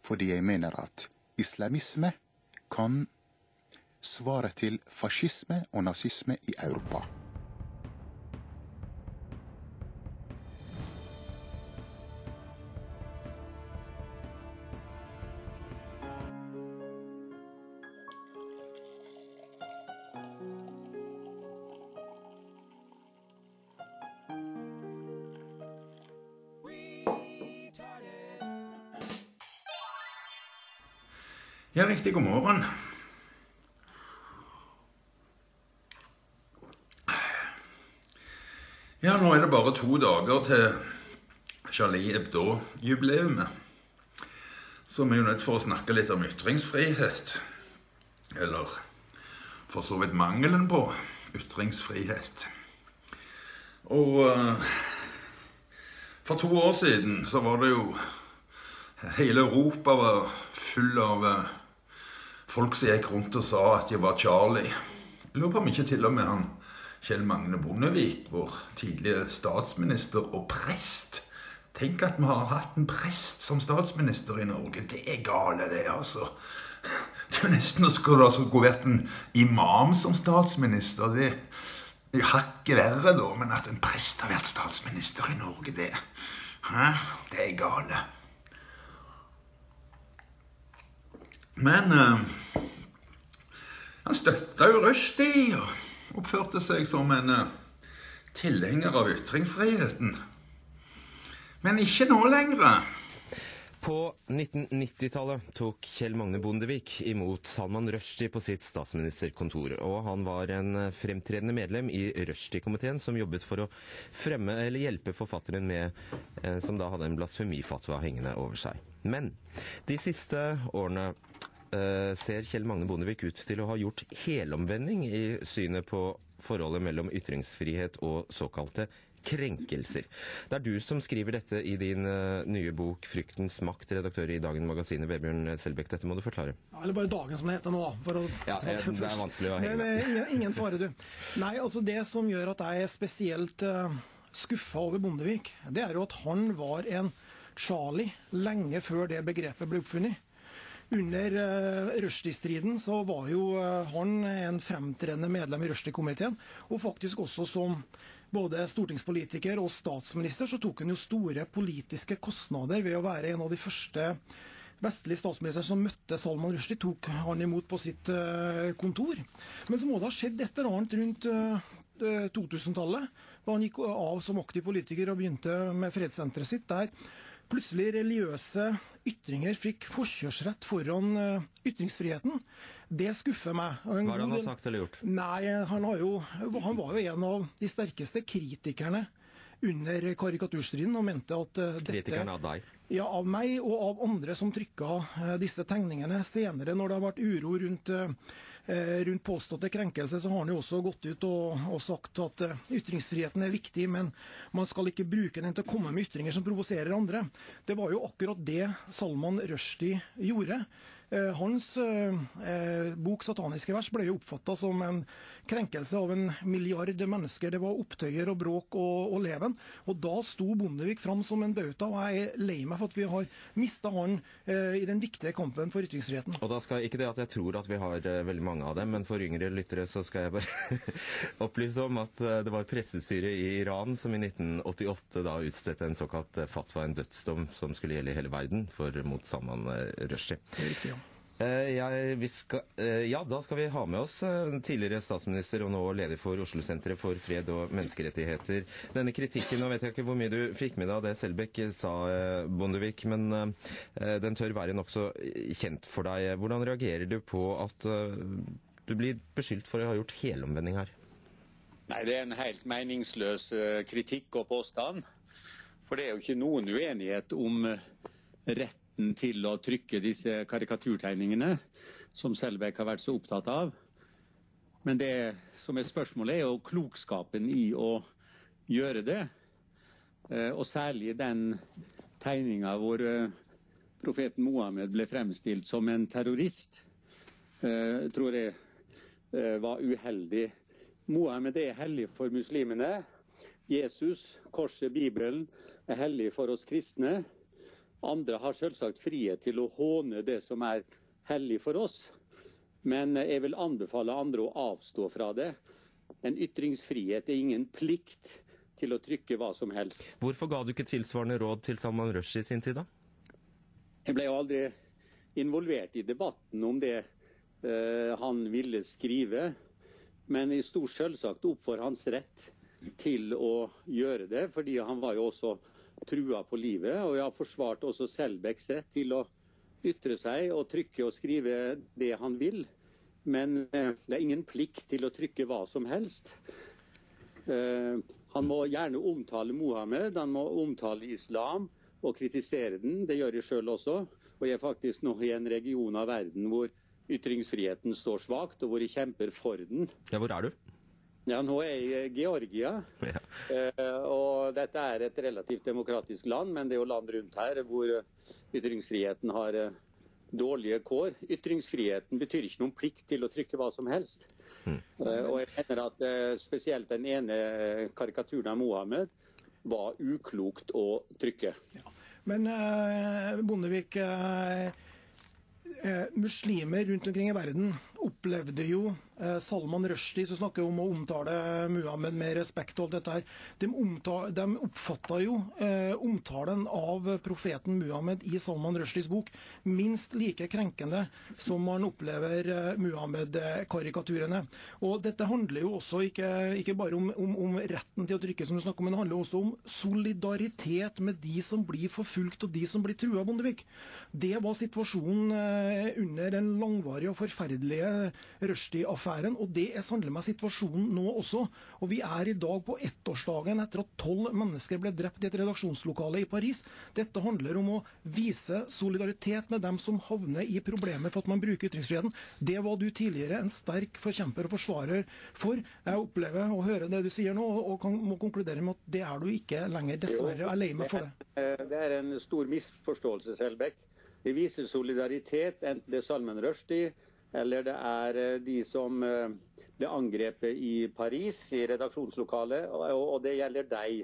fordi jeg mener at islamisme kan svare til fascisme og nazisme i Europa. Ja, riktig god morgen. Ja, nå er det bare 2 dager til Charlie Hebdo-jubileumet. Så vi er jo nødt for å snakke litt om ytringsfrihet. Eller for så vidt mangelen på ytringsfrihet. Og for 2 år siden så var det jo hele Europa var full av folk som gikk rundt og sa at de var Charlie. Jeg lurer på om ikke til og med han Kjell Magne Bondevik, vår tidligere statsminister og prest. Tenk at vi har hatt en prest som statsminister i Norge. Det er gale det, altså. Det er nesten å skulle vært en imam som statsminister. Det er hakket verre da, men at en prest har vært statsminister i Norge, det er gale. Men han støttet jo Rushdie og oppførte seg som en tilhenger av ytringsfriheten. Men ikke nå lenger. På 1990-tallet tok Kjell Magne Bondevik imot Salman Rushdie på sitt statsministerkontor, og han var en fremtredende medlem i Rushdie-komiteen som jobbet for å fremme eller hjelpe forfatteren med, som da hadde en blasfemifatwa hengende over seg. Men de siste årene ser Kjell Magne Bondevik ut til å ha gjort helomvending i synet på forholdet mellom ytringsfrihet og såkalte krenkelser. Det er du som skriver dette i din nye bok Fryktens makt, redaktør i Dagen Magasinet, Vebjørn Selbekk. Dette må du forklare. Ja, eller bare Dagen som det heter nå. Ja, det er vanskelig å henge med. Ingen fare, du. Nei, altså det som gjør at jeg er spesielt skuffet over Bondevik, det er jo at han var en Charlie lenge før det begrepet ble oppfunnet. Under Rushdie-striden så var jo han en fremtredende medlem i Rushdie-komiteen, og faktisk også som både stortingspolitiker og statsminister så tok han jo store politiske kostnader ved å være en av de første vestlige statsminister som møtte Salman Rushdie, tok han imot på sitt kontor. Men så må det ha skjedd et eller annet rundt 2000-tallet, da han gikk av som aktiv politiker og begynte med fredssenteret sitt der. Plutselig religiøse ytringer fikk forkjørsrett foran ytringsfriheten. Det skuffer meg. Hva har han sagt eller gjort? Nei, han var jo en av de sterkeste kritikerne under karikaturstriden og mente at Kritikerne av deg? Ja, av meg og av andre som trykket disse tegningene. Senere, når det har vært uro rundt påståtte krenkelser, så har han jo også gått ut og sagt at ytringsfriheten er viktig, men man skal ikke bruke den til å komme med ytringer som provoserer andre. Det var jo akkurat det Salman Rushdie gjorde. Hans bok Sataniske vers ble jo oppfattet som en krenkelse av 1 milliard mennesker. Det var opptøyer og bråk og leven. Og da sto Bondevik fram som en bauta, og jeg er lei meg for at vi har mistet han i den viktige kampen for ytringsfriheten. Og da skal ikke det at jeg tror at vi har veldig mange av dem, men for yngre lyttere så skal jeg bare opplyse om at det var pressestyret i Iran som i 1988 da utstedte en såkalt fatwa, en dødsdom som skulle gjelde i hele verden mot Salman Rushdie. Det er riktig, ja. Da skal vi ha med oss tidligere statsminister og nå leder for Oslo-senteret for fred og menneskerettigheter. Denne kritikken, nå vet jeg ikke hvor mye du fikk med deg av det Selbekk sa, Bondevik, men den tør være nok så kjent for deg. Hvordan reagerer du på at du blir beskyldt for å ha gjort helomvending her? Nei, det er en helt meningsløs kritikk og påstand. For det er jo ikke noen uenighet om retten til å trykke disse karikaturtegningene, som Selbekk har vært så opptatt av. Men det som er spørsmålet er jo klokskapen i å gjøre det. Og særlig den tegningen hvor profeten Mohammed ble fremstilt som en terrorist, tror jeg var uheldig. Mohammed er hellig for muslimene. Jesus, korset, Bibelen er hellig for oss kristne. Andre har selvsagt frihet til å håne det som er hellig for oss. Men jeg vil anbefale andre å avstå fra det. En ytringsfrihet er ingen plikt til å trykke hva som helst. Hvorfor ga du ikke tilsvarende råd til Salman Rushdie i sin tid da? Jeg ble jo aldri involvert i debatten om det han ville skrive. Men jeg sto selvsagt opp for hans rett til å gjøre det, fordi han var jo også trua på livet. Og jeg har forsvart også Selbecks rett til å ytre seg og trykke og skrive det han vil. Men det er ingen plikt til å trykke hva som helst. Han må gjerne omtale Mohammed, han må omtale islam og kritisere den. Det gjør jeg selv også. Og jeg er faktisk nå i en region av verden hvor ytringsfriheten står svakt, og hvor jeg kjemper for den. Ja, hvor er du? Ja, nå er jeg i Georgia, Ja. Og dette er et relativt demokratisk land, men det er jo land rundt her hvor ytringsfriheten har dårlige kår. Ytringsfriheten betyr ikke noen plikt til å trykke hva som helst. Og jeg mener at spesielt den ene karikaturen av Mohammed var uklokt å trykke. Ja. Men Bondevik, muslimer rundt omkring i verden opplevde jo Salman Rushdie, som snakker om å omtale Muhammed med respekt og alt dette her. De oppfatta jo omtalen av profeten Muhammed i Salman Rushdies bok minst like krenkende som man opplever Muhammed-karikaturene. Og dette handler jo også ikke bare om retten til å trykke, som du snakker om, men det handler også om solidaritet med de som blir forfulgt og de som blir trua, Bondevik. Det var situasjonen under den langvarige og forferdelige Rushdie-affæren, og det er sannelig meg situasjonen nå også. Og vi er i dag på ettårsdagen etter at 12 mennesker ble drept i et redaksjonslokale i Paris. Dette handler om å vise solidaritet med dem som havner i problemer for at man bruker ytringsfriheten. Det var du tidligere en sterk forkjemper og forsvarer for. Jeg opplever å høre det du sier nå, og må konkludere med at det er du ikke lenger, dessverre. Jeg er lei meg for det. Det er en stor misforståelse, Selbekk. Vi viser solidaritet, enten det er Salman Rushdie, eller det er de som ble angrepet i Paris, i redaksjonslokalet, og det gjelder deg.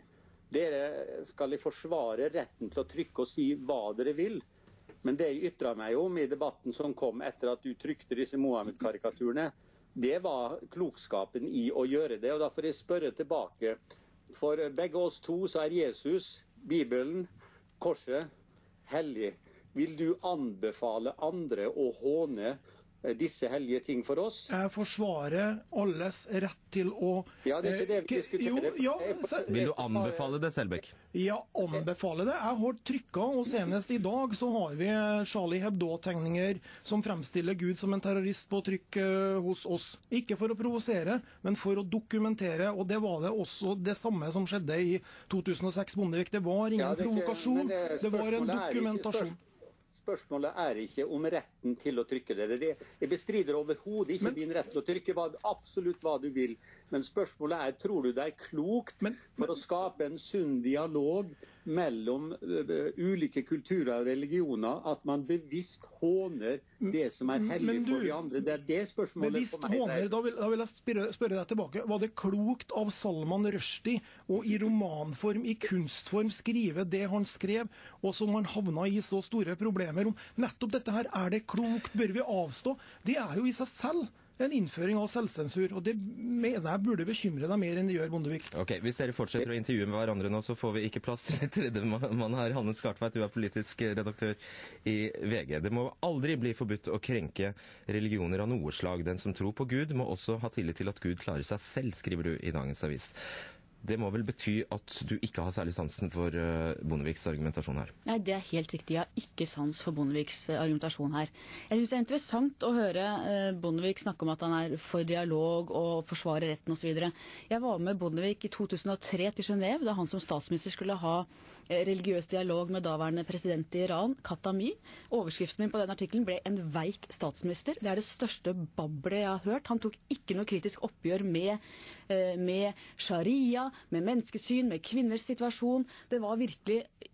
Dere skal forsvare retten til å trykke og si hva dere vil. Men det jeg ytret meg om i debatten som kom etter at du trykte disse Mohammed-karikaturene, det var klokskapen i å gjøre det. Og da får jeg spørre tilbake. For begge oss to så er Jesus, Bibelen, korset, hellig. Vil du anbefale andre å håne disse hellige ting for oss? Jeg forsvarer alles rett til å Ja, det er ikke det vi diskuterer. Vil du anbefale det, Selbekk? Ja, anbefale det. Jeg har trykka, og senest i dag så har vi Charlie Hebdo-tegninger som fremstiller Gud som en terrorist på trykk hos oss. Ikke for å provosere, men for å dokumentere. Og det var det også det samme som skjedde i 2006, Bondevik. Det var ingen provokasjon, det var en dokumentasjon. Spørsmålet er ikke om retten til å trykke det. Jeg bestrider overhodet ikke din rett til å trykke absolutt hva du vil. Men spørsmålet er, tror du det er klokt for å skape en sunn dialog mellom ulike kulturer og religioner, at man bevisst håner det som er hellig for de andre? Det er det spørsmålet for meg. Håner, da vil jeg spørre deg tilbake. Var det klokt av Salman Rushdie å i romanform, i kunstform, skrive det han skrev, og som han havna i så store problemer om? Nettopp dette her, er det klokt? Bør vi avstå? Det er jo i seg selv en innføring av selvsensur, og det mener jeg burde bekymre deg mer enn det gjør, Bondevik. Ok, hvis dere fortsetter å intervjue med hverandre nå, så får vi ikke plass til en tredje mann her. Hanne Skartveit, du er politisk redaktør i VG. Det må aldri bli forbudt å krenke religioner av noe slag. Den som tror på Gud må også ha tillit til at Gud klarer seg selv, skriver du i dagens avis. Det må vel bety at du ikke har særlig sansen for Bondeviks argumentasjon her? Nei, det er helt riktig. Jeg har ikke sans for Bondeviks argumentasjon her. Jeg synes det er interessant å høre Bondevik snakke om at han er for dialog og forsvare retten osv. Jeg var med Bondevik i 2003 til Genève, da han som statsminister skulle ha religiøs dialog med daværende president i Iran, Khatami. Overskriften min på den artikkelen ble «En veik statsminister». Det er det største babbelet jeg har hørt. Han tok ikke noe kritisk oppgjør med sharia, med menneskesyn, med kvinners situasjon. Det var virkelig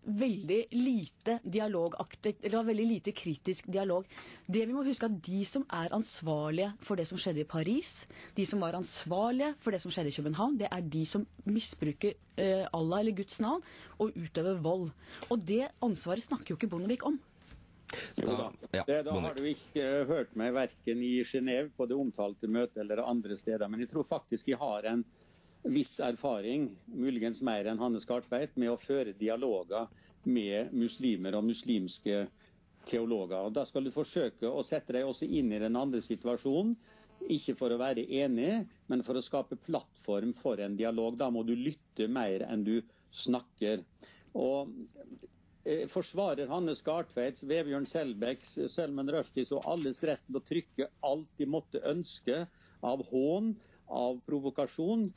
veldig lite dialogaktig, eller det var veldig lite kritisk dialog. Det vi må huske at de som er ansvarlige for det som skjedde i Paris, de som var ansvarlige for det som skjedde i København, det er de som misbruker Allah eller Guds navn og utøver vold. Og det ansvaret snakker jo ikke Bondevik om. Da har du ikke hørt meg hverken i Genève på det omtalte møtet eller andre steder, men jeg tror faktisk jeg har en viss erfaring, muligens mer enn Hanne Skartveit, med å føre dialoger med muslimer og muslimske teologer. Og da skal du forsøke å sette deg også inn i den andre situasjonen, ikke for å være enig, men for å skape plattform for en dialog. Da må du lytte mer enn du snakker. Og forsvarer Hanne Skartveits, Vebjørn Selbecks, Salman Rushdies og alles rett til å trykke alt de måtte ønske av hån, av provokasjon.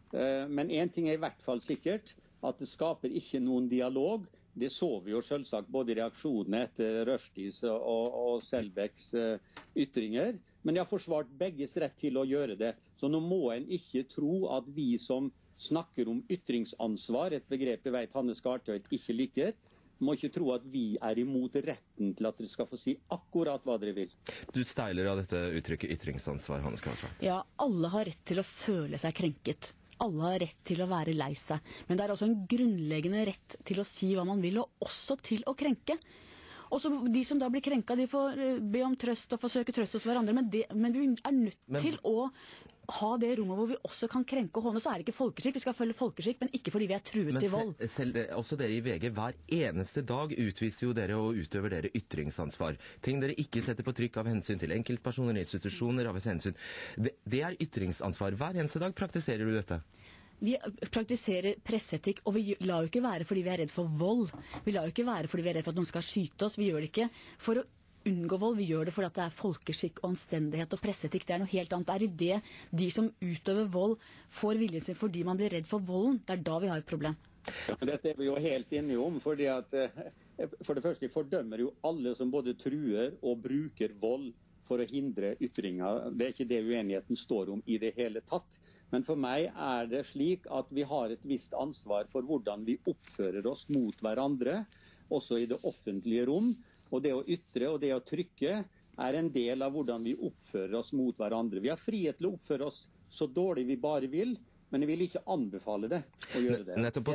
Men en ting er i hvert fall sikkert, at det skaper ikke noen dialog. Det så vi jo selvsagt både i reaksjonene etter Rushdies og Selbecks ytringer. Men jeg har forsvart begges rett til å gjøre det. Så nå må en ikke tro at vi som snakker om ytringsansvar, et begrep jeg vet Hanne Skartveit ikke liker, må ikke tro at vi er imot retten til at dere skal få si akkurat hva dere vil. Du steiler av dette uttrykket ytringsansvar, Hanne Skartveit. Ja, alle har rett til å føle seg krenket. Alle har rett til å være lei seg. Men det er også en grunnleggende rett til å si hva man vil, og også til å krenke. Og så de som da blir krenka, de får be om trøst og forsøke trøst hos hverandre, men vi er nødt til å ha det rommet hvor vi også kan krenke og håne. Så er det ikke folkeskikk, vi skal følge folkeskikk, men ikke fordi vi er truet til vold. Også dere i VG, hver eneste dag utviser jo dere og utøver dere ytringsansvar. Ting dere ikke setter på trykk av hensyn til enkeltpersoner, institusjoner, av hensyn. Det er ytringsansvar. Hver eneste dag praktiserer du dette. Vi praktiserer presseetikk, og vi lar jo ikke være fordi vi er redd for vold. Vi lar jo ikke være fordi vi er redd for at noen skal skyte oss. Vi gjør det ikke for å unngå vold. Vi gjør det fordi at det er folkeskikk og anstendighet og presseetikk. Det er noe helt annet. Det er i det de som utøver vold får viljen sin fordi man blir redd for volden. Det er da vi har et problem. Ja, dette er vi jo helt enige om, fordi at for det første fordømmer jo alle som både truer og bruker vold for å hindre ytringer. Det er ikke det uenigheten står om i det hele tatt. Men for meg er det slik at vi har et visst ansvar for hvordan vi oppfører oss mot hverandre, også i det offentlige rom. Og det å ytre og det å trykke er en del av hvordan vi oppfører oss mot hverandre. Vi har frihet til å oppføre oss så dårlig vi bare vil, men jeg vil ikke anbefale det å gjøre det. Nettopp,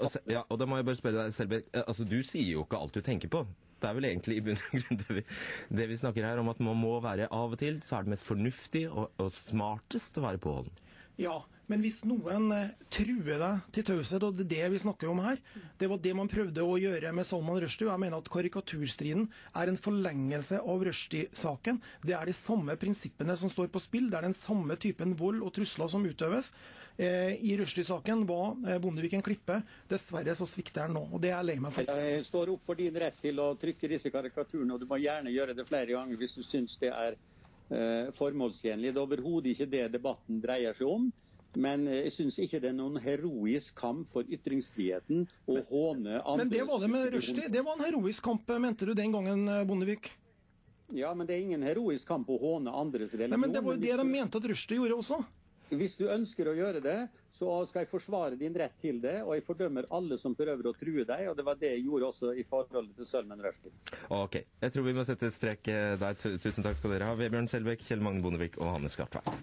og da må jeg bare spørre deg selv, altså du sier jo ikke alt du tenker på. Det er vel egentlig i bunn og grunn det vi snakker her om, at man må være av og til, så er det mest fornuftig og smartest å være påholden. Ja, men hvis noen truer deg til taushet, og det er det vi snakker om her, det var det man prøvde å gjøre med Salman Rushdie. Jeg mener at karikaturstriden er en forlengelse av Rushdie-saken. Det er de samme prinsippene som står på spill. Det er den samme typen vold og trusler som utøves. I Rushdie-saken var Bondevik en klippe. Dessverre så svikter den nå, og det er jeg lei meg for. Jeg står opp for din rett til å trykke disse karikaturene, og du må gjerne gjøre det flere ganger hvis du syns det er formålstjenlig. Det er overhodet ikke det debatten dreier seg om. Men jeg syns ikke det er noen heroisk kamp for ytringsfriheten å håne andre. Men det var det med Rushdie. Det var en heroisk kamp, mente du den gangen, Bondevik? Ja, men det er ingen heroisk kamp å håne andres religion. Nei, men det var jo det de mente at Rushdie gjorde også. Hvis du ønsker å gjøre det, så skal jeg forsvare din rett til det, og jeg fordømmer alle som prøver å true deg, og det var det jeg gjorde også i forholdet til Salman Rushdie. Ok, jeg tror vi må sette et strek der. Tusen takk skal dere ha, Vebjørn Selbekk, Kjell Magne Bondevik og Hanne Skartveit.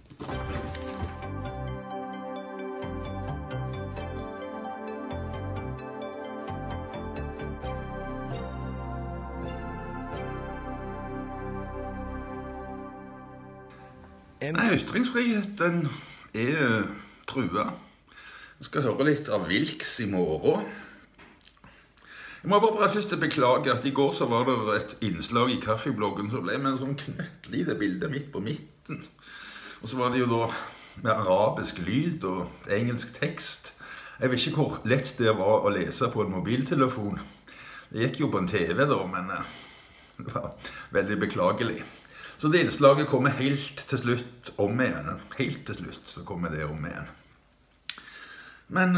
Ytringsfriheten er trua. Vi skal høre litt av Vilks i morgen. Jeg må bare først beklage at i går så var det et innslag i kaffebloggen som ble med en sånn knøttlite bilde midt på midten. Og så var det jo da med arabisk lyd og engelsk tekst. Jeg vet ikke hvor lett det var å lese på en mobiltelefon. Det gikk jo på en TV da, men det var veldig beklagelig. Så det innslaget kommer helt til slutt om igjen. Helt til slutt så kommer det om igjen. Men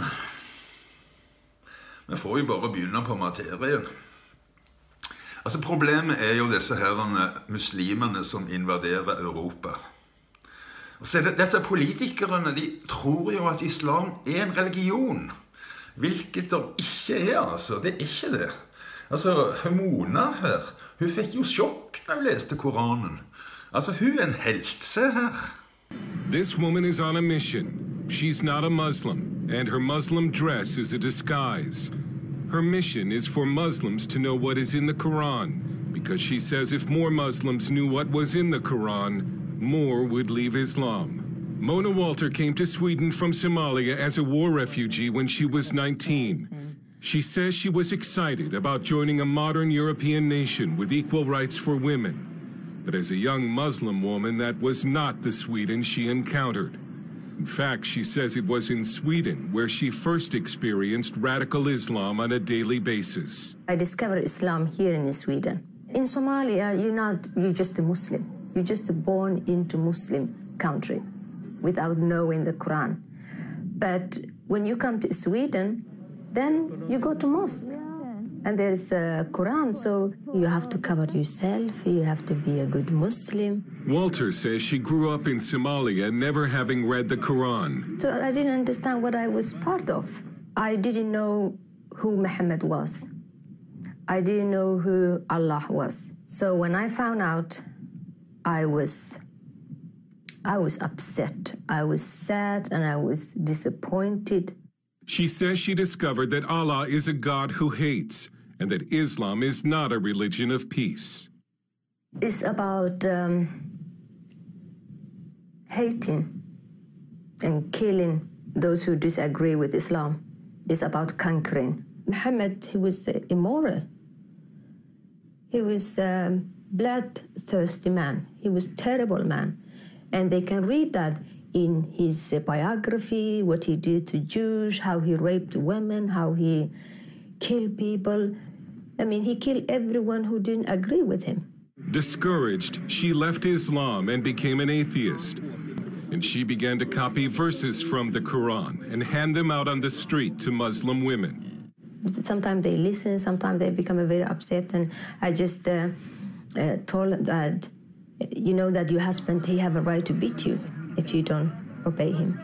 vi får jo bare begynne på materien. Altså problemet er jo disse her muslimene som invaderer Europa. Og så dette politikerne, de tror jo at islam er en religion. Hvilket det ikke altså. Det ikke det. Altså, Mona her, hun fikk jo sjokk da hun leste Koranen. Altså, hun en helt, se her. This woman is on a mission. She's not a Muslim, and her Muslim dress is a disguise. Her mission is for Muslims to know what is in the Quran, because she says if more Muslims knew what was in the Quran, more would leave Islam. Mona Walter came to Sweden from Somalia as a war refugee when she was 19. She says she was excited about joining a modern European nation with equal rights for women. But as a young Muslim woman, that was not the Sweden she encountered. In fact, she says it was in Sweden where she first experienced radical Islam on a daily basis. I discovered Islam here in Sweden. In Somalia, you're just a Muslim. You're just born into Muslim country without knowing the Quran. But when you come to Sweden, then you go to mosque. And there is a Quran, so you have to cover yourself, you have to be a good Muslim. Walter says she grew up in Somalia never having read the Quran. So I didn't understand what I was part of. I didn't know who Muhammad was. I didn't know who Allah was. So when I found out, I was upset. I was sad and I was disappointed. She says she discovered that Allah is a God who hates, and that Islam is not a religion of peace. It's about hating and killing those who disagree with Islam. It's about conquering. Muhammad, he was immoral. He was a bloodthirsty man. He was a terrible man. And they can read that in his biography, what he did to Jews, how he raped women, how he killed people. I mean, he killed everyone who didn't agree with him. Discouraged, she left Islam and became an atheist. And she began to copy verses from the Quran and hand them out on the street to Muslim women. Sometimes they listen, sometimes they become very upset. And I just told that, you know, that your husband, he have a right to beat you if you don't obey him.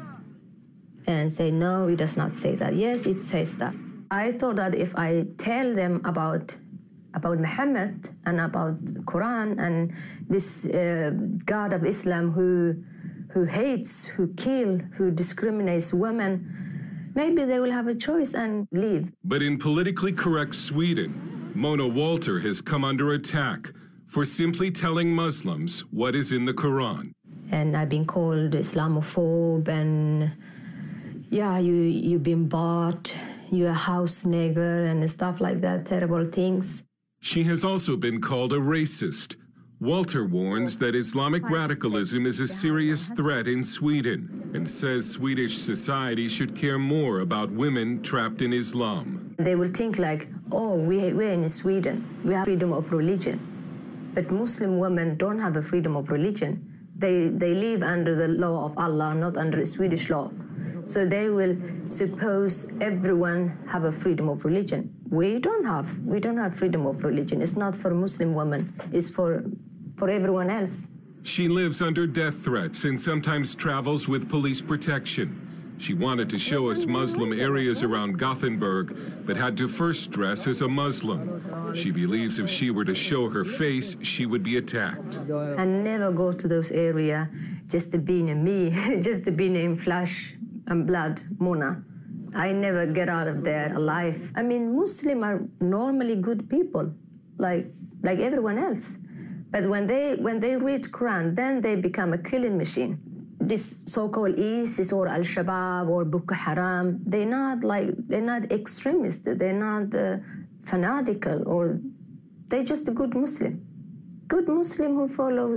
And say, no, he does not say that. Yes, it says that. I thought that if I tell them about Muhammad and about the Quran and this God of Islam who hates, who kills, who discriminates women, maybe they will have a choice and leave. But in politically correct Sweden, Mona Walter has come under attack for simply telling Muslims what is in the Quran. And I've been called Islamophobe, and yeah, you've been bought, you're a house nigger, and stuff like that, terrible things. She has also been called a racist. Walter warns that Islamic radicalism is a serious threat in Sweden and says Swedish society should care more about women trapped in Islam. They will think like, oh, we're in Sweden, we have freedom of religion. But Muslim women don't have a freedom of religion. They live under the law of Allah, not under Swedish law. So they will suppose everyone have a freedom of religion. We don't have freedom of religion. It's not for Muslim women, it's for everyone else. She lives under death threats and sometimes travels with police protection. She wanted to show us Muslim areas around Gothenburg, but had to first dress as a Muslim. She believes if she were to show her face, she would be attacked. I never go to those areas just to be in me, just to be in flesh and blood, Mona. I never get out of there alive. I mean, Muslims are normally good people, like everyone else. But when they read Quran, then they become a killing machine. This so-called ISIS or Al-Shabaab or Boko Haram, they're not extremists, they're not fanatical, or they're just a good Muslim. Good Muslim who follow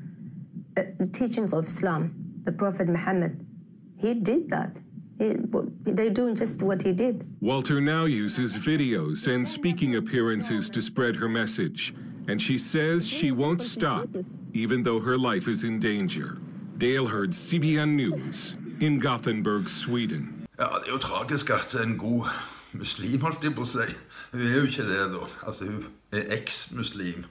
the teachings of Islam. The Prophet Muhammad, he did that. They're doing just what he did. Walter now uses videos and speaking appearances to spread her message. And she says she won't stop, even though her life is in danger. Dale Hurd, CBN News, in Gothenburg, Sweden. Ja, det jo tragisk at en god muslim, holdt jeg på å si. Hun jo ikke det da. Altså, hun eks-muslim.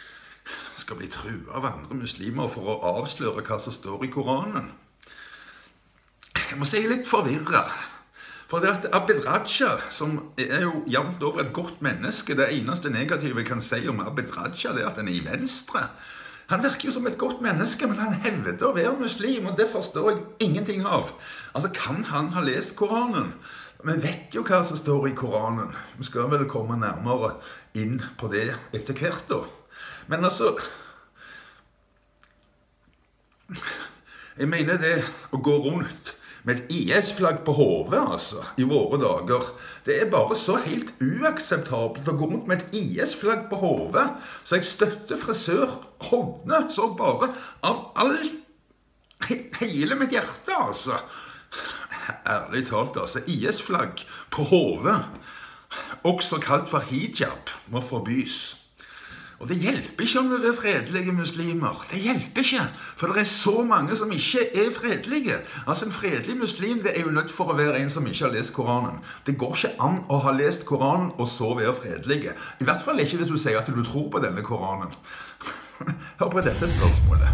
Skal bli truet av andre muslimer for å avsløre hva som står i Koranen. Jeg må si litt forvirret. For det at Abid Raja, som er jo jevnt over et godt menneske, det eneste negative jeg kan si om Abid Raja, det er at han er i Venstre. Han virker jo som et godt menneske, men han hevder å være muslim, og det forstår jeg ingenting av. Altså, kan han ha lest Koranen? Vi vet jo hva som står i Koranen. Vi skal vel komme nærmere inn på det etter hvert da. Men altså, jeg mener det å gå rundt med et IS-flagg på hodet, altså, i våre dager. Det er bare så helt uakseptabelt å gå rundt med et IS-flagg på hodet. Så jeg støtter frisør Hodne, så bare av hele mitt hjerte, altså. Ærlig talt, altså, IS-flagg på hodet, også kalt for hijab, må forbys. Og det hjelper ikke om det er fredelige muslimer. Det hjelper ikke, for det er så mange som ikke er fredelige. Altså en fredelig muslim, det er jo nødt for å være en som ikke har lest Koranen. Det går ikke an å ha lest Koranen og så være fredelige. I hvert fall ikke hvis du sier at du tror på denne Koranen. Hør på dette spørsmålet.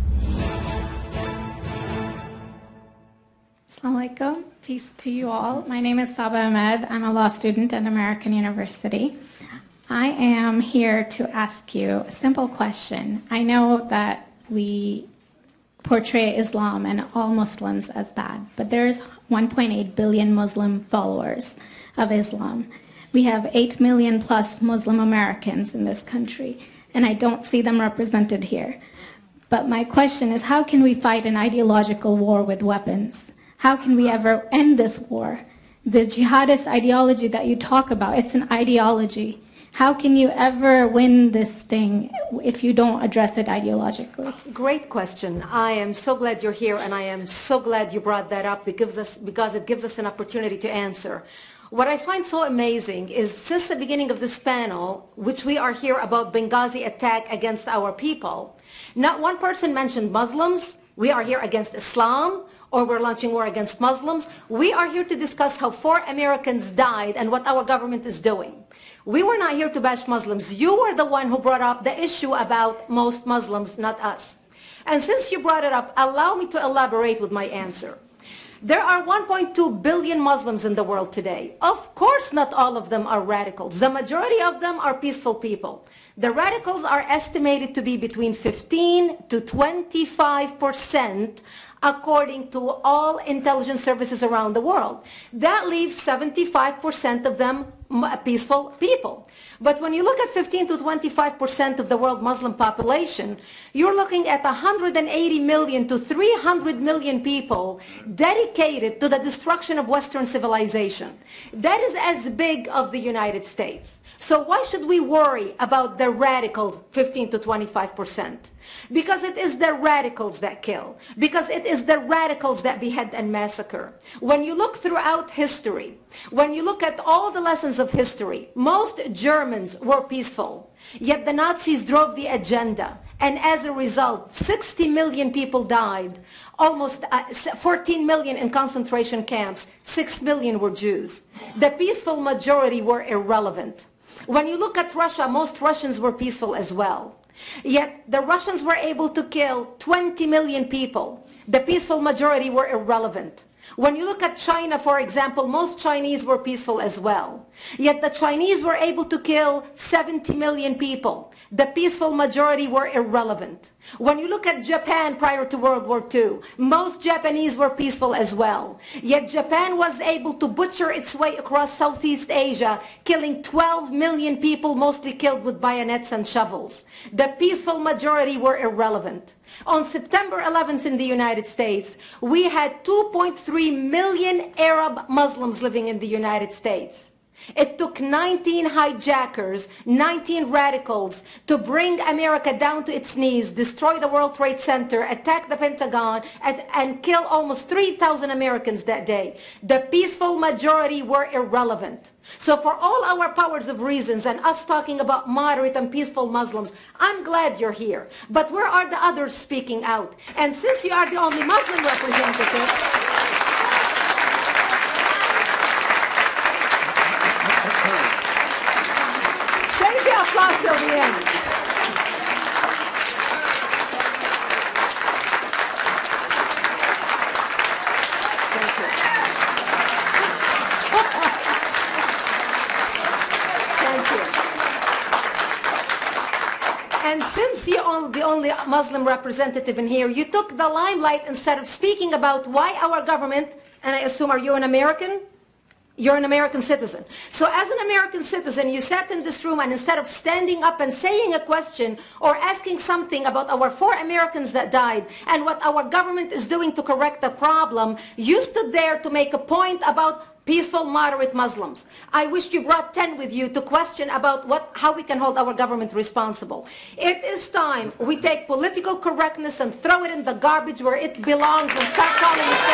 Assalamu alaikum. Peace to you all. My name is Saba Ahmed. I'm a law student at American University. I am here to ask you a simple question. I know that we portray Islam and all Muslims as bad, but there's 1.8 billion Muslim followers of Islam. We have 8 million plus Muslim Americans in this country, and I don't see them represented here. But my question is, how can we fight an ideological war with weapons? How can we ever end this war? The jihadist ideology that you talk about, it's an ideology. How can you ever win this thing if you don't address it ideologically? Great question. I am so glad you're here, and I am so glad you brought that up because it gives us an opportunity to answer. What I find so amazing is since the beginning of this panel, which we are here about Benghazi attack against our people, not one person mentioned Muslims. We are here against Islam, or we're launching war against Muslims. We are here to discuss how 4 Americans died and what our government is doing. We were not here to bash Muslims. You were the one who brought up the issue about most Muslims, not us. And since you brought it up, allow me to elaborate with my answer. There are 1.2 billion Muslims in the world today. Of course, not all of them are radicals. The majority of them are peaceful people. The radicals are estimated to be between 15 to 25% according to all intelligence services around the world. That leaves 75% of them peaceful people. But when you look at 15 to 25% of the world Muslim population, you're looking at 180 million to 300 million people dedicated to the destruction of Western civilization. That is as big of the United States. So why should we worry about the radicals, 15 to 25%? Because it is the radicals that kill. Because it is the radicals that behead and massacre. When you look throughout history, when you look at all the lessons of history, most Germans were peaceful. Yet the Nazis drove the agenda. And as a result, 60 million people died. Almost 14 million in concentration camps. 6 million were Jews. The peaceful majority were irrelevant. When you look at Russia, most Russians were peaceful as well. Yet the Russians were able to kill 20 million people. The peaceful majority were irrelevant. When you look at China, for example, most Chinese were peaceful as well. Yet the Chinese were able to kill 70 million people. The peaceful majority were irrelevant. When you look at Japan prior to World War II, most Japanese were peaceful as well. Yet Japan was able to butcher its way across Southeast Asia, killing 12 million people, mostly killed with bayonets and shovels. The peaceful majority were irrelevant. On September 11th in the United States, we had 2.3 million Arab Muslims living in the United States. It took 19 hijackers, 19 radicals to bring America down to its knees, destroy the World Trade Center, attack the Pentagon, and kill almost 3,000 Americans that day. The peaceful majority were irrelevant. So for all our powers of reasons and us talking about moderate and peaceful Muslims, I'm glad you're here. But where are the others speaking out? And since you are the only Muslim representative, applause till the end. Thank you. since you're the only Muslim representative in here, you took the limelight instead of speaking about why our government, and I assume, are you an American? You're an American citizen. So as an American citizen, you sat in this room and instead of standing up and saying a question or asking something about our 4 Americans that died and what our government is doing to correct the problem, you stood there to make a point about peaceful, moderate Muslims. I wish you brought 10 with you to question about how we can hold our government responsible. It is time we take political correctness and throw it in the garbage where it belongs and start calling it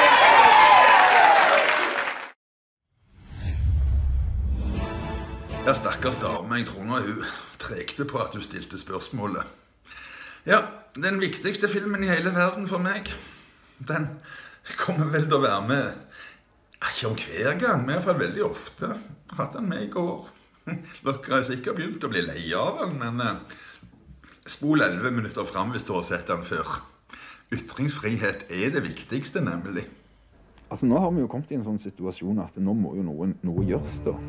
Ja, stakkars dame, jeg tror nå hun trekte på at du stilte spørsmålet. Ja, den viktigste filmen i hele verden for meg, den kommer vel til å være med, ikke om hver gang, men i hvert fall veldig ofte. Jeg har hatt den med i går. Dere har sikkert begynt å bli lei av den, men spol 11 minutter frem hvis du har sett den før. Ytringsfrihet er det viktigste, nemlig. Altså, nå har vi jo kommet i en sånn situasjon at nå må jo noe gjøres da.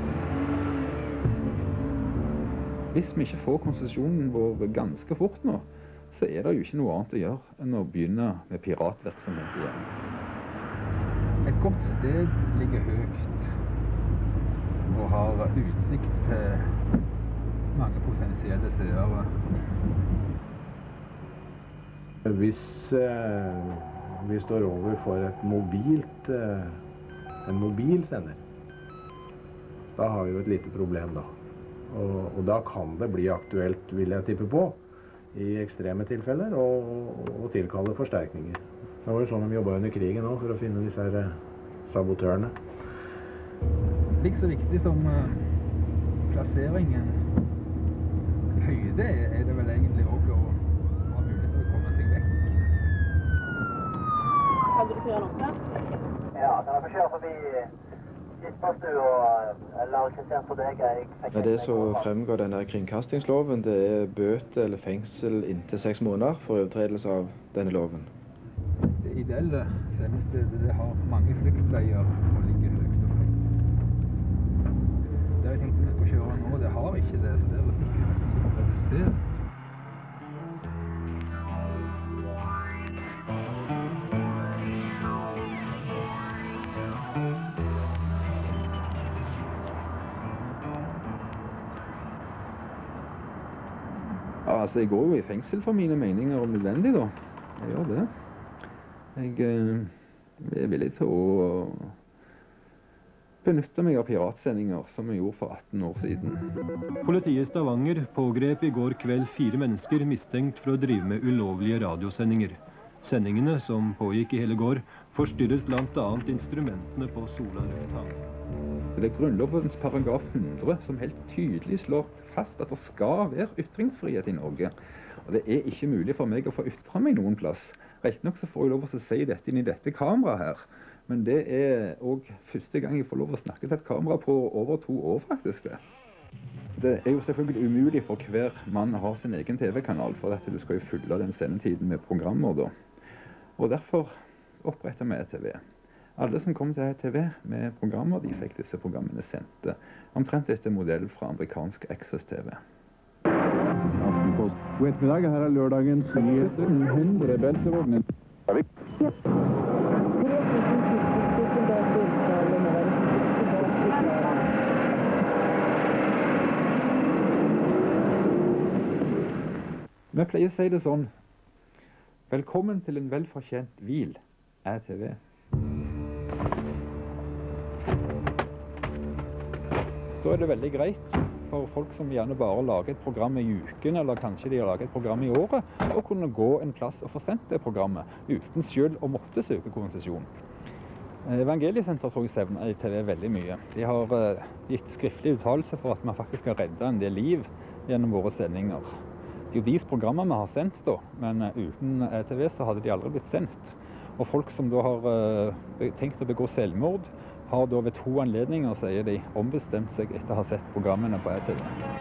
Hvis vi ikke får konsesjonen vår ganske fort nå, så er det jo ikke noe annet å gjøre enn å begynne med piratvirksomhet igjen. Et godt sted ligger høyt og har utsikt til mange potensielle seere. Hvis vi står overfor en mobilsender, da har vi jo et lite problem da. Og da kan det bli aktuelt, vil jeg tippe på, i ekstreme tilfeller, og tilkalle forsterkninger. Det var jo sånn de jobbet under krigen også, for å finne disse her sabotørene. Like så viktig som plasseringen høyde er det vel egentlig også å ha mulighet til å komme seg vekk. Kan du kjøre noe? Ja, kan jeg få kjøre forbi Det som fremgår denne kringkastingsloven, det er bøte eller fengsel inntil 6 måneder for overtredelse av denne loven. Det ideelle sendestedet, det har mange flyktveier og ligger høyt og høyt. Det jeg tenkte vi skulle kjøre nå, det har ikke det, så det er sikkert redusert. Altså, jeg går jo i fengsel for mine meninger om nødvendig, da. Jeg gjør det. Jeg er villig til å benytte meg av piratsendinger, som jeg gjorde for 18 år siden. Politiet i Stavanger pågrep i går kveld 4 mennesker mistenkt for å drive med ulovlige radiosendinger. Sendingene, som pågikk i hele går, forstyrret blant annet instrumentene på Sola lufthavn. Det er Grunnlovens paragraf 100 som helt tydelig slår fast at det skal være ytringsfrihet i Norge. Og det er ikke mulig for meg å få ytre meg noen plass. Rett nok så får jeg lov å si dette inn i dette kameraet her. Men det er også første gang jeg får lov å snakke til et kamera på over 2 år faktisk det. Det er jo selvfølgelig umulig for hver mann å ha sin egen TV-kanal, for at du skal jo fylle den sendetiden med programmer da. Og derfor oppretter vi ETV. Alle som kom til ETV med programmer, de fikk disse programmene sendt. Omtrent etter modell fra amerikansk Access-TV. God ettermiddag, her er lørdagens nyheter. 100 beltevogner. Vi pleier å si det sånn. Velkommen til en velfortjent hvil, ETV. Da er det veldig greit for folk som gjerne bare lager et program i uken, eller kanskje de har laget et program i året, å kunne gå en plass og få sendt det programmet, uten selv å måtte søke konsesjon. Evangeliesenteret tror jeg sevner ETV veldig mye. De har gitt skriftlig uttalelse for at vi faktisk har reddet en del liv gjennom våre sendinger. Det er jo deres programmer vi har sendt da, men uten ETV så hadde de aldri blitt sendt. Og folk som da har tenkt å begå selvmord, har da ved 2 anledninger, sier de, ombestemt seg etter å ha sett programmene på ETV.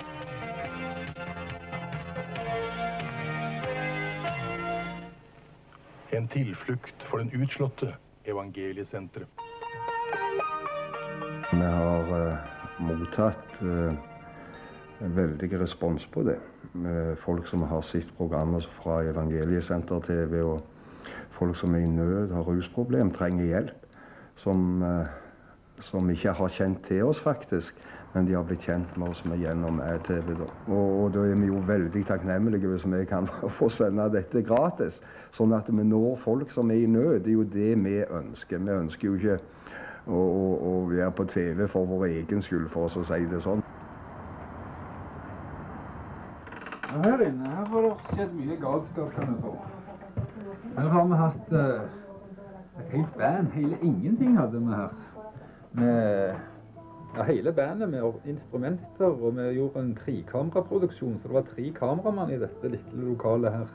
En tilflukt for den utslåtte Evangeliesenteret. Vi har mottatt veldig respons på det. Folk som har sett programmer fra Evangeliesenter TV, og folk som er i nød, har rusproblem, trenger hjelp, som ikke har kjent til oss faktisk, men de har blitt kjent med oss gjennom TV. Og da er vi jo veldig takknemlige hvis vi kan få sende dette gratis, sånn at vi når folk som er i nød. Det er jo det vi ønsker. Vi ønsker jo ikke å være på TV for vår egen skyld, for oss å si det sånn. Her inne her har det skjedd mye galskap, kan jeg få. Her har vi hatt et helt band. Hele ingenting hadde vi her. Hele bandet med instrumenter, og vi gjorde en 3-kameraproduksjon, så det var 3 kameramann i dette lille lokalet her.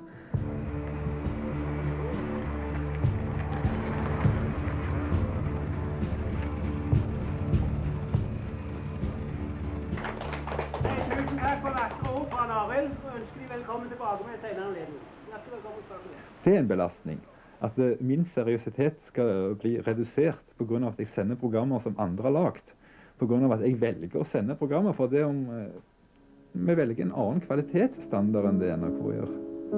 Tusen takk for vakre ord fra Arild, og ønsker de velkommen tilbake med senere anledning. Hjertelig velkommen tilbake. Det er en belastning. At min seriøsitet skal bli redusert på grunn av at jeg sender programmer som andre har lagt. På grunn av at jeg velger å sende programmer, for det om vi velger en annen kvalitetsstandard enn det NRK gjør.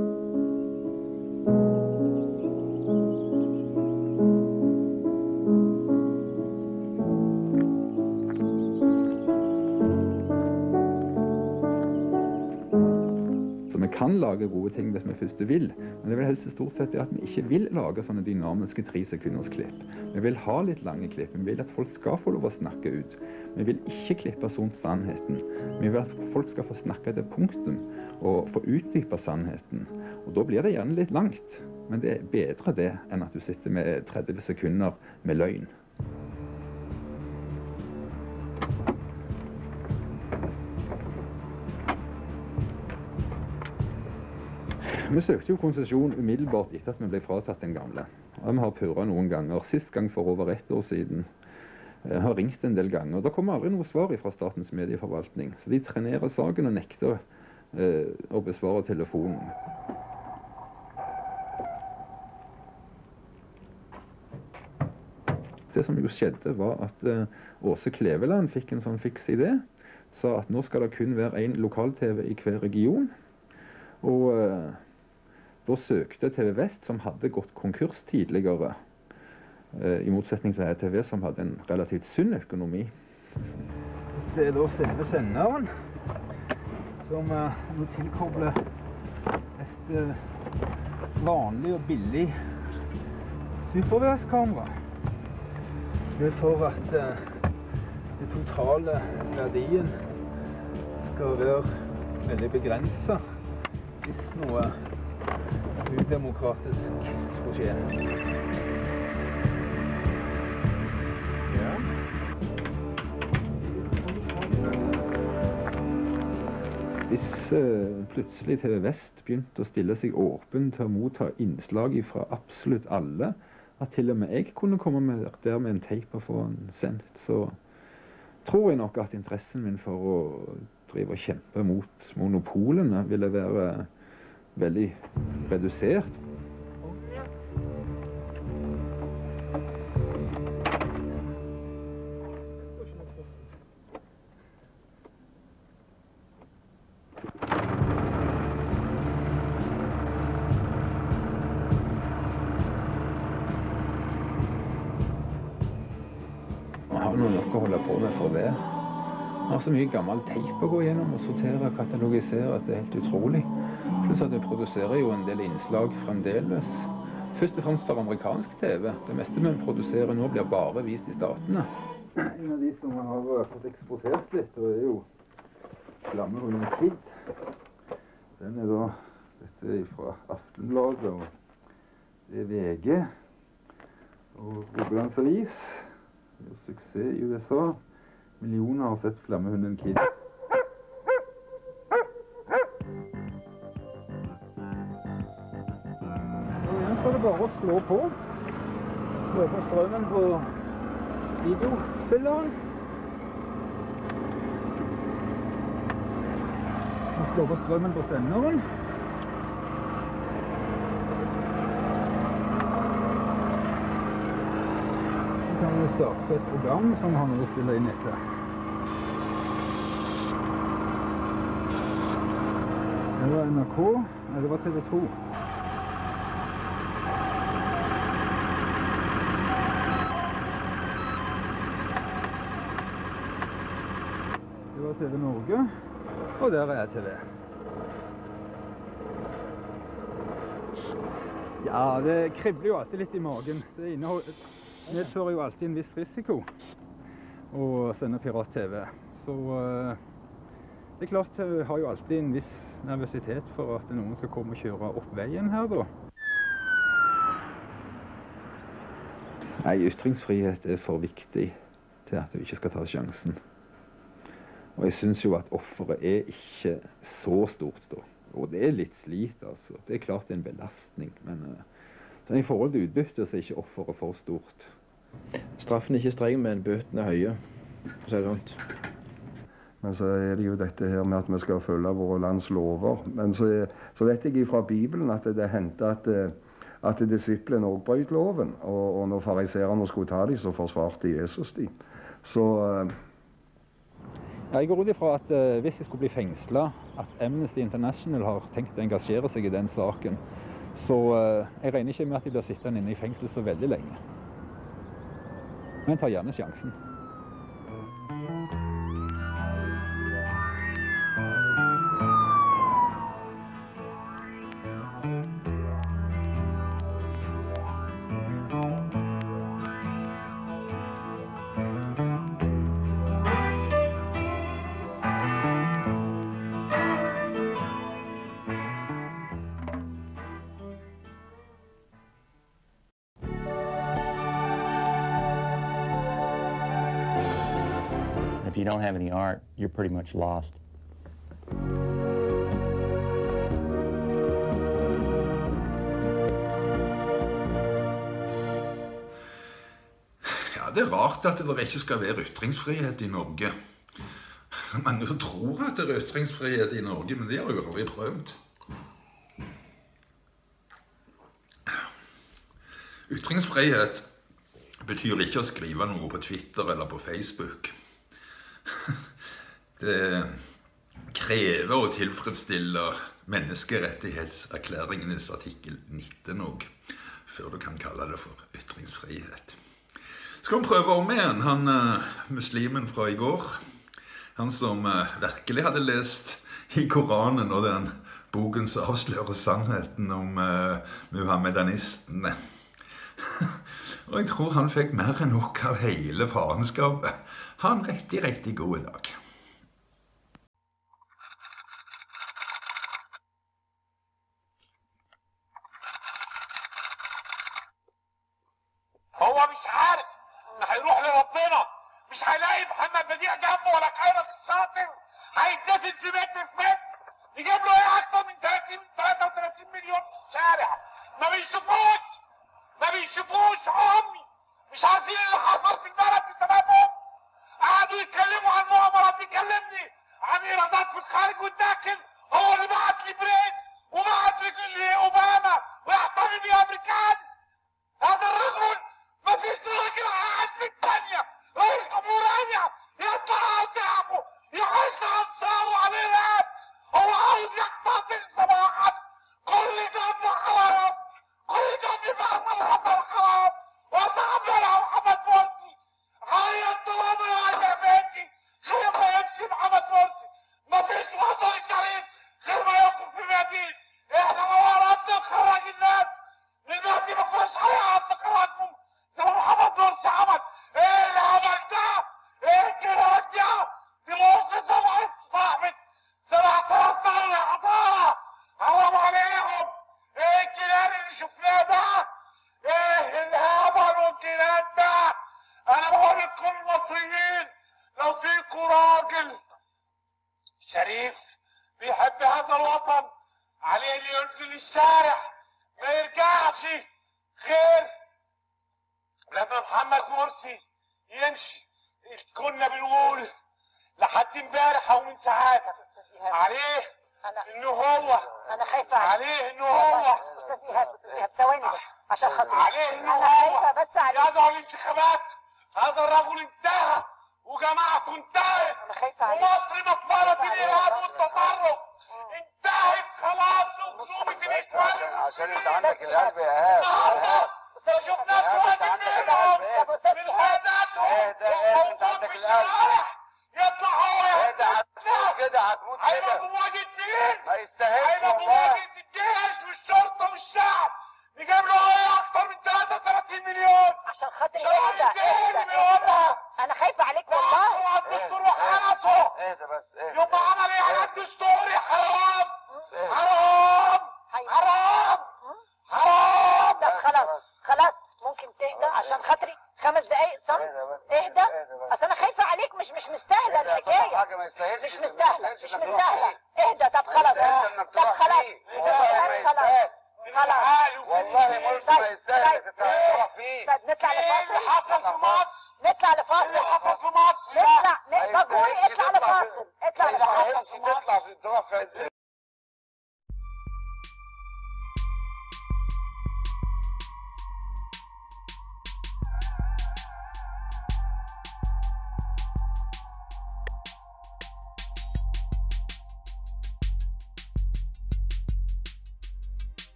Kan lage gode ting hvis vi først vil, men det vil helst stort sett at vi ikke vil lage sånne dynamiske 3-sekunders klipp. Vi vil ha litt lange klipp, vi vil at folk skal få lov å snakke ut. Vi vil ikke klippe sånn sannheten. Vi vil at folk skal få snakke til punktum og få utdype sannheten. Og da blir det gjerne litt langt, men det er bedre det enn at du sitter med 30 sekunder med løgn. Vi søkte jo konsesjon umiddelbart etter at vi ble fratatt den gamle. Og vi har purret noen ganger, sist gang for over 1 år siden. Jeg har ringt en del ganger. Da kommer aldri noe svar fra Statens medieforvaltning. Så de trenerer saken og nekter å besvare telefonen. Det som jo skjedde var at Åse Kleveland fikk en sånn fiks idé. Sa at nå skal det kun være en lokal-TV i hver region. Og da søkte TV Vest, som hadde gått konkurs tidligere, i motsetning til TV, som hadde en relativt sunn økonomi. Det er da selve senderen, som nå tilkobler et vanlig og billig superværskamera. Det er for at den totale verdien skal være veldig begrenset hvis noe udemokratisk skulle skje. Ja. Hvis plutselig TV Vest begynte å stille seg åpen til å motta innslag fra absolutt alle, at til og med jeg kunne komme der med en tape og få den sendt, så tror jeg nok at interessen min for å drive og kjempe mot monopolene ville være veldig redusert. Man har noe å holde på med for det. Man har så mye gammel teip å gå gjennom og sortere og katalogisere at det er helt utrolig. Pluss at vi produserer jo en del innslag fremdeles. Først og fremst for amerikansk TV. Det meste vi produserer nå blir bare vist i statene. En av de som har fått eksportert litt, og er jo Flammehunden Kid. Den er da, dette er fra Aftenbladet, og det er VG, og Rogalands Avis. Det er suksess i USA. Millioner har sett Flammehunden Kid. Så er det bare å slå på. Slå på strømmen på videospilleren. Og slå på strømmen på senderen. Så kan vi starte et program som har noe å stille inn etter. Det var NRK. Nei, det var TV 2. Det var TV Norge, og der er TV. Ja, det kribler jo alltid litt i magen. Det medfører jo alltid en viss risiko å sende pirat-TV. Så det er klart, jeg har jo alltid en viss nervøsitet for at noen skal komme og kjøre opp veien her da. Nei, ytringsfrihet er for viktig til at vi ikke skal ta sjansen. Og jeg synes jo at offeret er ikke så stort da. Og det er litt slit, altså. Det er klart det er en belastning, men i forhold til utbytte så er ikke offeret for stort. Straffen er ikke streng, men bøtene er høye, for å si det sånt. Men så er det jo dette her med at vi skal følge våre lands lover. Men så vet jeg fra Bibelen at det hendte at disiplene også brøt loven. Og når fariserene skulle ta dem, så forsvarte Jesus dem. Så jeg går ut ifra at hvis jeg skulle bli fengslet, at Amnesty International har tenkt å engasjere seg i den saken, så jeg regner ikke med at de blir sittende inne i fengsel så veldig lenge. Men tar gjerne sjansen. If you don't have any art, you're pretty much lost. Ja, det er rart at det ikke skal være ytringsfrihet i Norge. Mange som tror at det er ytringsfrihet i Norge, men det har jo aldri prøvd. Ytringsfrihet betyr ikke å skrive noe på Twitter eller på Facebook. Det krever å tilfredsstille menneskerettighetserklæringenes artikkel 19 også, før du kan kalle det for ytringsfrihet. Skal vi prøve om igjen, han muslimen fra i går, han som virkelig hadde lest i Koranen og den boken som avslører sannheten om muhammedanistene. Og jeg tror han fikk mer enn nok av hele farenskapet. Ha en riktig god dag. هو مش عارف ان هيروح لربنا، مش هيلاقي محمد بديع جنبه ولا خيرت الشاطر، هيتدفن في متر يجيب له ايه اكتر من 33 مليون في الشارع، ما بيشوفوش امي، مش عارفين اللي حصل في البلد بسببهم. قعدوا يتكلموا عن مؤامرات، بيكلمني عن ايرادات في الخارج والداخل، هو اللي بعت لبرين وبعت لاوباما ويحتمي بيه امريكان. هذا الرجل ما فيش راجل قاعد في الثانيه رئيس جمهوريه يطلع قدامه يخش انصاره على الارهاب، هو عاوز يقتتل صباحا كل جنب حرام، كل جنب بأسر حصل حرام، وتقبلها محمد مرسي. عيط طالما يا بيتي غير ما يمشي محمد مرسي، ما فيش وطن شريف غير ما يخرج في ميادين. احنا ما ورانا نخرج الناس، دلوقتي ما كناش هنعرف نخرجهم زي ما محمد مرسي عمل. ايه العمل ده؟ ايه الجرائم ده؟ دي مصر سبعت صاحبة 7000 سنة حضارة، حرام عليهم. ايه الجنان اللي شفناه ده؟ ايه الهبل والجنان ده؟ انا بقول لكم المصريين، لو فيكم راجل شريف بيحب هذا الوطن عليه اللي ينزل الشارع، ما يرجعش غير لما محمد مرسي يمشي. كنا بنقول لحد امبارح او من ساعات عليه انه هو، انا خايفه عليه انه هو استاذ ايهاب ثواني بس عشان خاطري، عليه انه انا هو خايفه بس عليه يدعو الانتخابات. هذا الرجل انتهى وجماعته انتهت، انا خايفه عليه ومصر مقبره الارهاب والتطرف انتهت خلاص وخصومة الإخوان عشان انت عندك القلب يا ايهاب. ما شفناش واحد منهم بالهداتهم موجود في الشوارع يطلع هو هتموت كده هتموت كده. هيبقى في مواجهة مين؟ ما يستاهلش هيبقى في والله. مواجهة الجيش والشرطة والشعب. نجيب له ايه اكتر من 33 مليون عشان خاطر اهدى. انا خايفه عليك والله. على الدستور وحرسه. اهدى بس اهدى. يبقى عمل ايه على الدستور يا حرام؟ حرام حرام حرام. طب خلاص ممكن تهدى عشان خاطري 5 دقايق صمت. اهدى اصل انا خايفه عليك مش مستاهله الحكايه. حاجه ما يستاهلش. مش مستاهله. اهدى طب خلاص. والله مرسي ما يستاهل تتروح فيه. طيب نطلع لفاصل. اللي حصل في مصر نطلع لفاصل. اللي حصل في مصر نطلع لفاصل. اطلع لفاصل. ما يستاهلش تطلع في